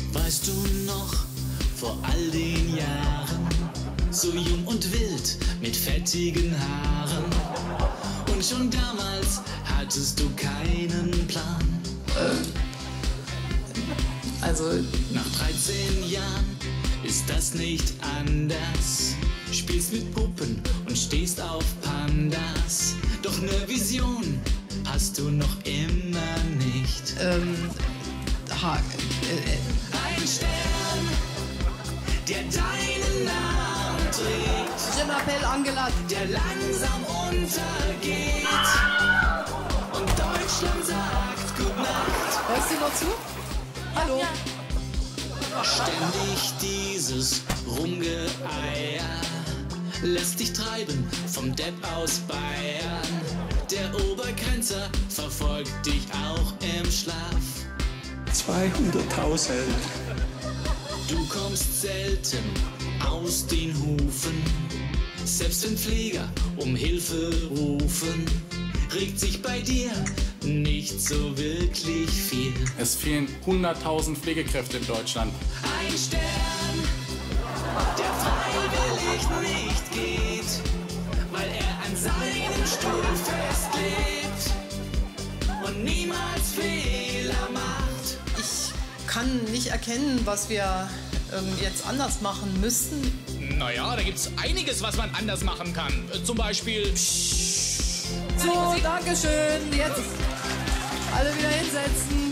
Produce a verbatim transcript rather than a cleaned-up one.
Weißt du noch, vor all den Jahren, so jung und wild mit fettigen Haaren. Und schon damals hattest du keinen Plan. Ähm, also... Nach dreizehn Jahren ist das nicht anders. Spielst mit Puppen und stehst auf Pandas. Doch ne Vision hast du noch immer nicht. Ähm... Ha, äh, äh. Ein Stern, der deinen Namen trägt. Je m'appelle Angela. Der langsam untergeht. Und Deutschland sagt Gute Nacht. Hörst du noch zu? Hallo? Ja. Ständig dieses Rumgeeier lässt dich treiben vom Depp aus Bayern. Der Obergrenzer verfolgt dich auch im Schlaf. zweihunderttausend. Du kommst selten aus den Hufen. Selbst wenn Pfleger um Hilfe rufen, regt sich bei dir nicht so wirklich viel. Es fehlen hunderttausend Pflegekräfte in Deutschland. Ein Stern, der freiwillig nicht geht, weil er an seinem Stuhl festlebt und niemals Fehler macht. Ich kann nicht erkennen, was wir ähm, jetzt anders machen müssten. Naja, da gibt's einiges, was man anders machen kann. Äh, Zum Beispiel... So, danke schön. Jetzt alle wieder hinsetzen.